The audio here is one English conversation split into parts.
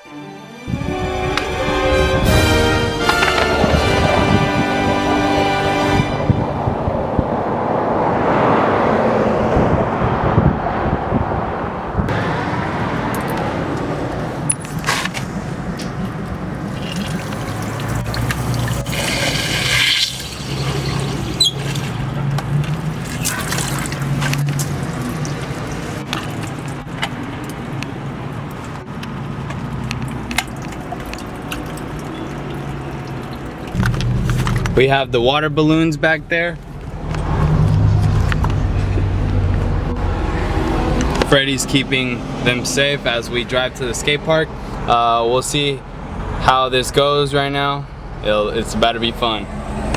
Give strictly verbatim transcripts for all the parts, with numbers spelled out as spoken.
We have the water balloons back there. Freddie's keeping them safe as we drive to the skate park. Uh, we'll see how this goes right now. It'll, it's about to be fun.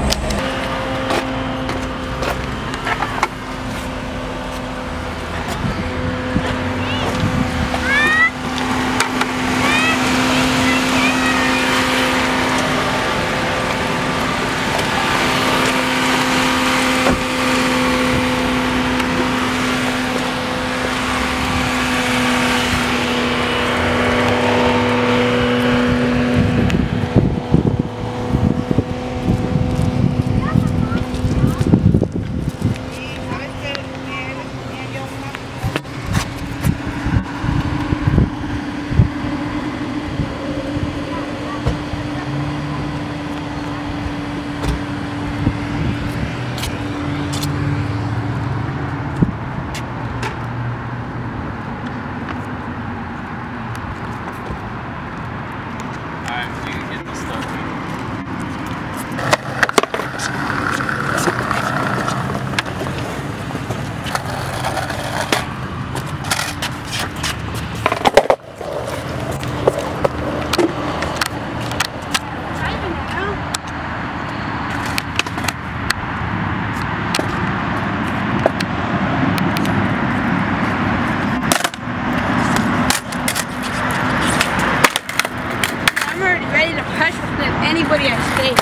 Anybody at skate.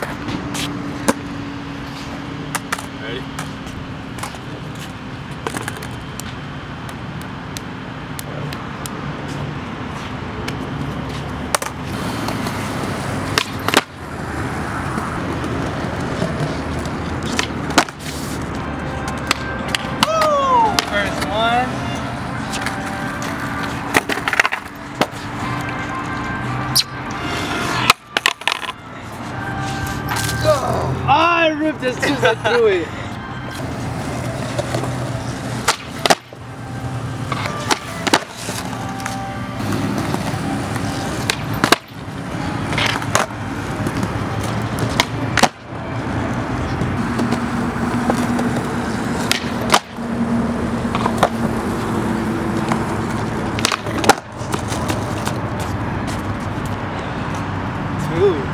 Ready? Woo! First one. I ripped as soon as I threw it. Two.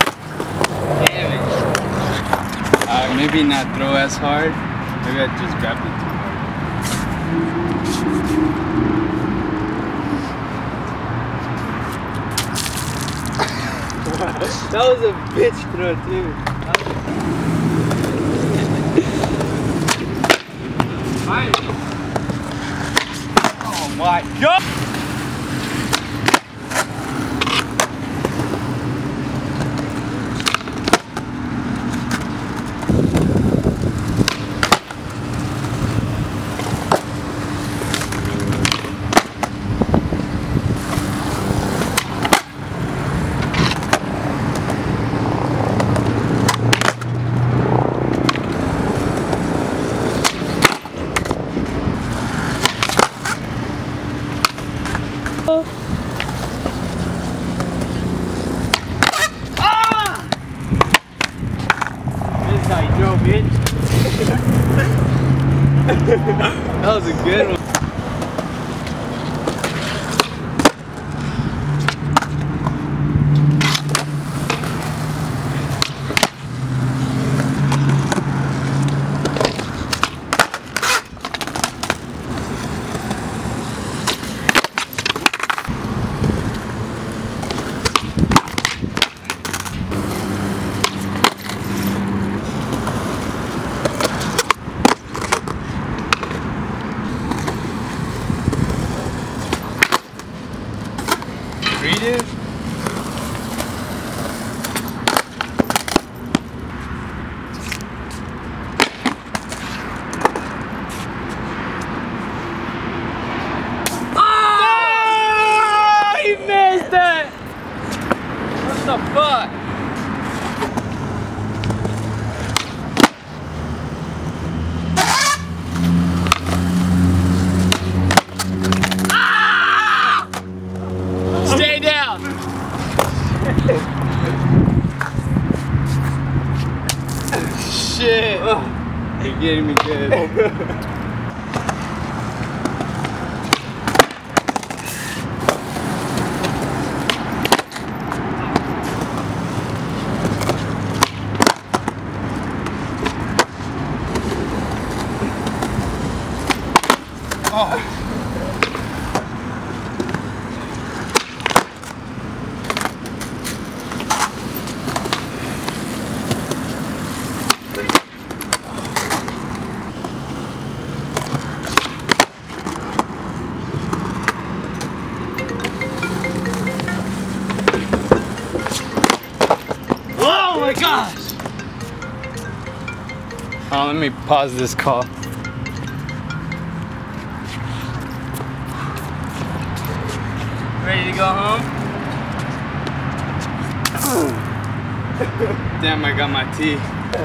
Maybe not throw as hard. Maybe I just grabbed it too hard. That was a bitch throw too. Oh my god! Ah! This is how you drove, bitch. That was a good one. Creative. You're getting me good. Oh. Oh my gosh! Oh, let me pause this call. Ready to go home? Damn, I got my tea.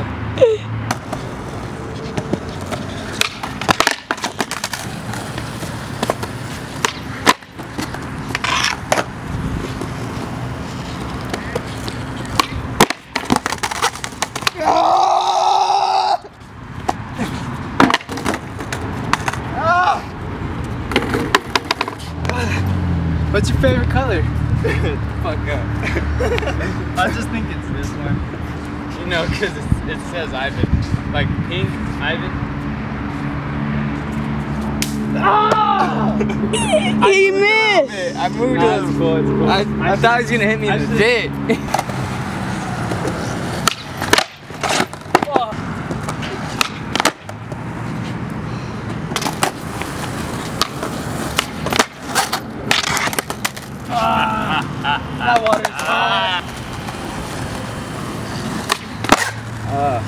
What's your favorite color? Fuck up. I just think it's this one. You know, because it says Ivan. Like pink, Ivan. Oh! He missed! I moved nah, it. It's cool, it's cool. I, I, I thought he was going to hit me in the dick. That water's hot. Uh.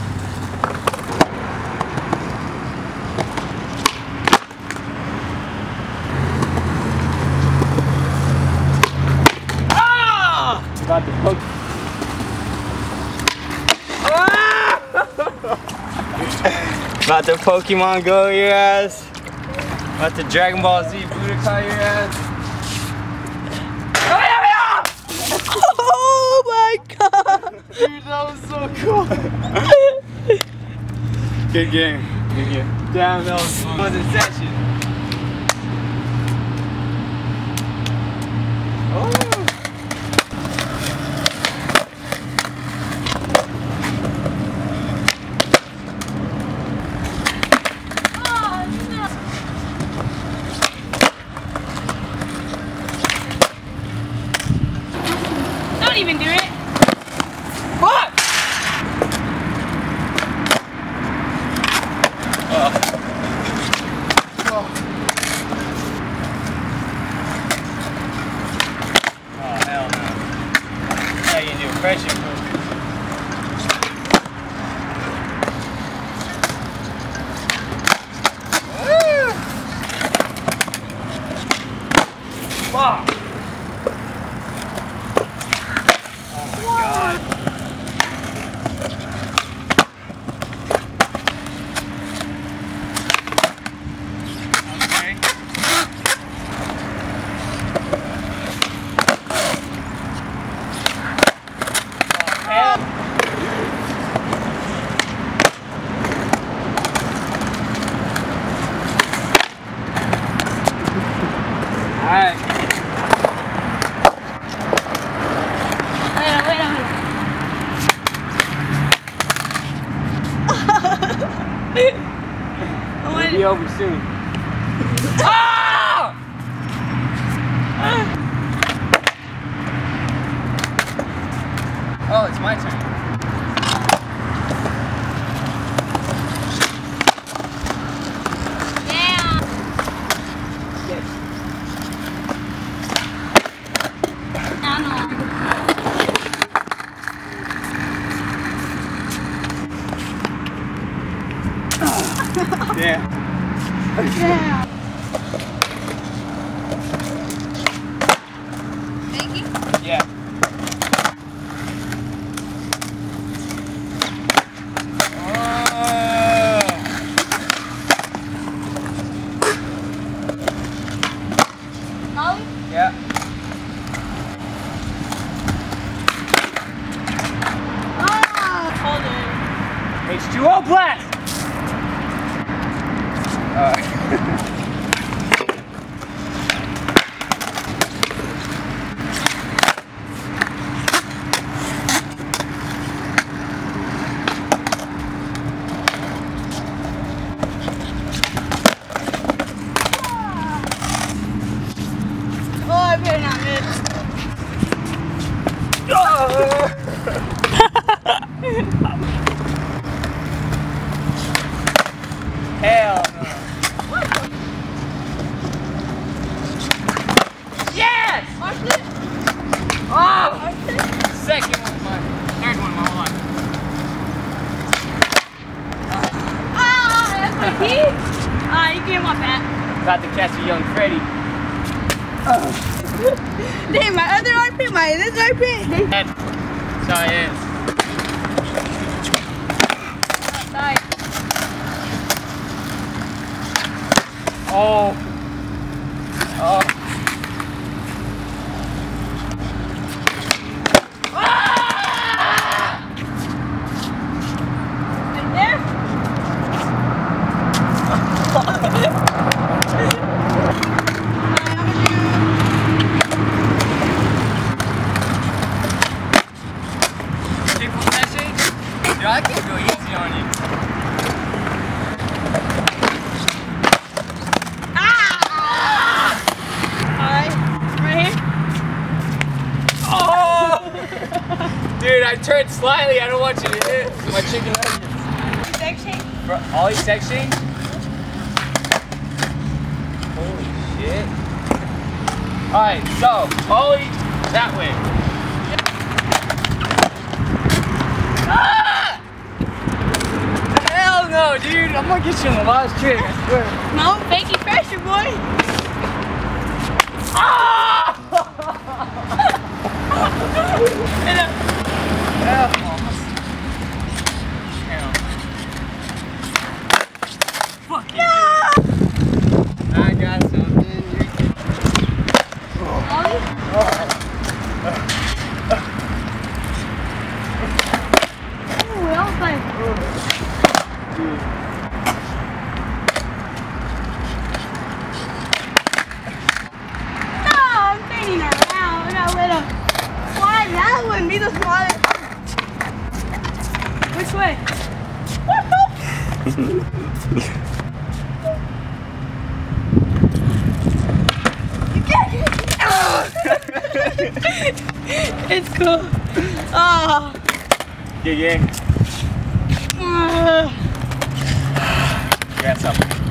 Ah! About to poke. Ah! About to Pokemon Go your ass. About to Dragon Ball Z Budokai your ass. Oh my god! Dude, that was so cool. Good game. Good game. Damn, that was fun. Was in session. Oh. Don't even do it. Fuck! Oh. Oh. Oh, hell no. How you do pressure cook? Fuck! Alright. Wait, wait, wait. It'll be over soon. Ah! Oh, it's my turn. Yeah. Yes. I know. Yeah. Yeah. Thank you. Yeah. Molly? Yeah. Ah! Hold it. H two O blast! Hell no. Yes! Oh! Second one, my third one, my one. Ah, that's my key. Ah, you gave my bat. About to catch a young Freddy. Damn, my other armpit, my this armpit. That's how it is. Sorry. Oh. Oh. Right there. Triple session? Dude, I can go easy on you. Dude, I turned slightly. I don't want you to hit my chicken nuggets. Section. For ollie section? Holy shit. Alright, so ollie that way. Ah! Hell no, dude. I'm gonna get you in the last trick, I swear. No, fakey pressure, boy. Ah! Hell. Fuck you. I got something. Ollie? Ooh, that was like... No, I'm spinning around. I got rid of... Why that wouldn't be the smallest? Which way? It's cool. Oh. Yeah, yeah. Uh. Grab something.